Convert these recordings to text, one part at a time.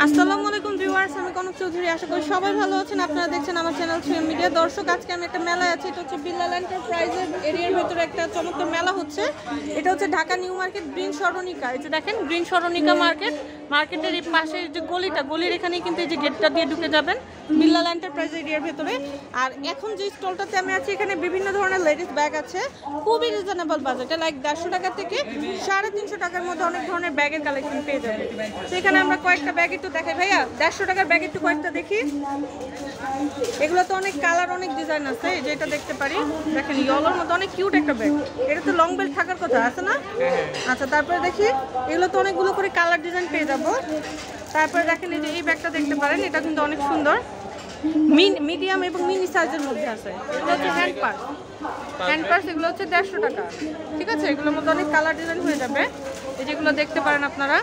আসসালামু আলাইকুম ভিউয়ার্স, আমি কনক চৌধুরী। আশা করি সবাই ভালো আছেন। আপনারা দেখছেন আমার চ্যানেল সুইম মিডিয়া। দর্শক, আজকে আমি একটা মেলায় আছি। এটা হচ্ছে বিল্লাল এন্টারপ্রাইজের এরিয়ার ভেতরে একটা চমৎকার মেলা হচ্ছে। এটা হচ্ছে ঢাকা নিউ মার্কেট গ্রিন সরণিকা। এই যে দেখেন, গ্রিন সরণিকা মার্কেটের এই পাশে যে গলির এখানেই কিন্তু এই যে গেটটা দিয়ে ঢুকে যাবেন বিল্লাল এন্টারপ্রাইজ এরিয়ার ভেতরে। আর এখন যে স্টলটাতে আমি আছি, এখানে বিভিন্ন ধরনের লেডিস ব্যাগ আছে, খুবই রিজনেবল বাজেটে। লাইক 150 টাকা থেকে 350 টাকার মধ্যে অনেক ধরনের ব্যাগের কালেকশন পেয়ে যাবে। তো এখানে আমরা কয়েকটা ব্যাগ একটু দেখাই। ভাইয়া, 150 টাকার ব্যাগ একটু কয়েকটা দেখি। এগুলো তো অনেক কালার, অনেক ডিজাইন আছে। এই যে এটা দেখতে পারি, দেখেন ইয়েলোর মধ্যে অনেক কিউট একটা ব্যাগ। এটা তো লং বেল্ট থাকার কথা আছে না? আচ্ছা, তারপরে দেখি, এগুলো তো অনেকগুলো করে কালার ডিজাইন পেয়ে যাবো। তারপরে দেখেন এই যে এই ব্যাগটা দেখতে পারেন, এটা কিন্তু অনেক সুন্দর, মিডিয়াম এবং মিনি সাইজের মধ্যে আছে। এগুলো হচ্ছে হ্যান্ড পার্স, এগুলো হচ্ছে 150 টাকা। ঠিক আছে, এগুলোর মধ্যে অনেক কালার ডিজাইন হয়ে যাবে। এই যেগুলো দেখতে পারেন আপনারা।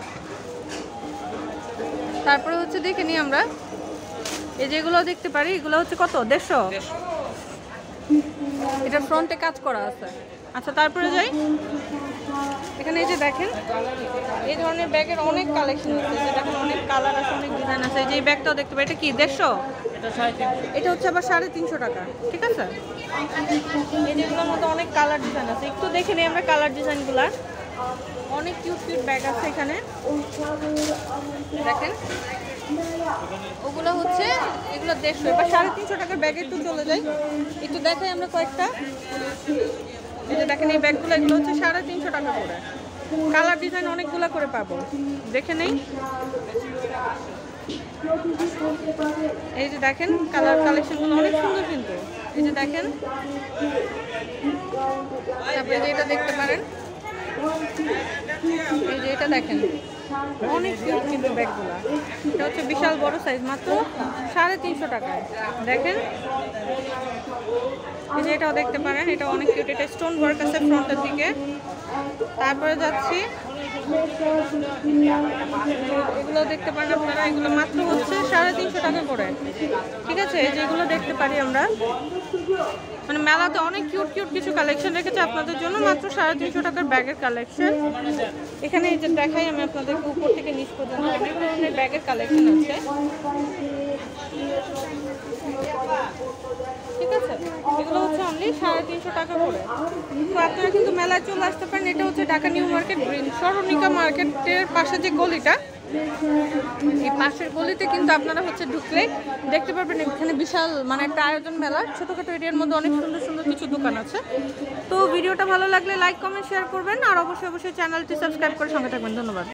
তারপরে হচ্ছে দেখে নিই আমরা, এই যেগুলো দেখতে পারি, এগুলো হচ্ছে কত? 150। এটা ফ্রন্টে কাজ করা আছে। আচ্ছা, তারপরে যাই, এখানে এই যে দেখেন, এই ধরনের ব্যাগের অনেক কালেকশন আছে। যে দেখেন, অনেক কালার আছে, অনেক ডিজাইন আছে। এই যে এই ব্যাগটাও দেখতে পাই, এটা কি 150? এটা হচ্ছে আবার 350 টাকা। ঠিক আছে, এই যেগুলোর মধ্যে অনেক কালার ডিজাইন আছে। একটু দেখে নিই আমরা কালার ডিজাইনগুলো। অনেক কিউট ব্যাগ আছে এখানে, দেখেন। ওগুলো হচ্ছে, এগুলো 150। এবার 350 টাকার ব্যাগে একটু চলে যাই, একটু দেখাই আমরা কয়েকটা। এই যে দেখেন, এই ব্যাগগুলো, এগুলো হচ্ছে 350 টাকা করে। কালার ডিজাইন অনেকগুলো করে পাবো, দেখে নেই। এই যে দেখেন, কালার কালেকশনগুলো অনেক সুন্দর কিন্তু। এই যে দেখেন, তারপরে যে এটা দেখতে পারেন, এই যে এটা দেখেন, অনেক কিউট কিন্তু ব্যাগগুলো। এটা হচ্ছে বিশাল বড় সাইজ, মাত্র 350 টাকায়। দেখেন, এই যে এটাও দেখতে পারেন, এটা অনেক কিউট। এটা স্টোন ওয়ার্ক আছে ফ্রন্টের দিকে। তারপরে যাচ্ছি, এগুলো দেখতে পারেন আপনারা, এগুলো মাত্র হচ্ছে 350 টাকা করে। ঠিক আছে, যেগুলো দেখতে পারি আমরা, মানে মেলাতে অনেক কিউট কিছু কালেকশন রেখেছে আপনাদের জন্য, মাত্র 350 টাকার ব্যাগের কালেকশন। এখানে এই যে দেখাই আমি আপনাদেরকে, উপর থেকে নিচ পর্যন্ত অনেক ধরনের ব্যাগের কালেকশন আছে। ঠিক আছে, এগুলো হচ্ছে অনলি 350 টাকা করে। তো আপনারা কিন্তু মেলায় চলে আসতে পারেন। এটা হচ্ছে ঢাকা নিউ মার্কেট গ্রিন সরণিকা মার্কেটের পাশে যে গলিটা, এই পাশের গলিতে কিন্তু আপনারা হচ্ছে ঢুকলে দেখতে পারবেন এখানে বিশাল, মানে একটা আয়োজন মেলা। ছোটোখাটো এরিয়ার মধ্যে অনেক সুন্দর কিছু দোকান আছে। তো ভিডিওটা ভালো লাগলে লাইক, কমেন্ট, শেয়ার করবেন। আর অবশ্যই চ্যানেলটি সাবস্ক্রাইব করে সঙ্গে থাকবেন। ধন্যবাদ।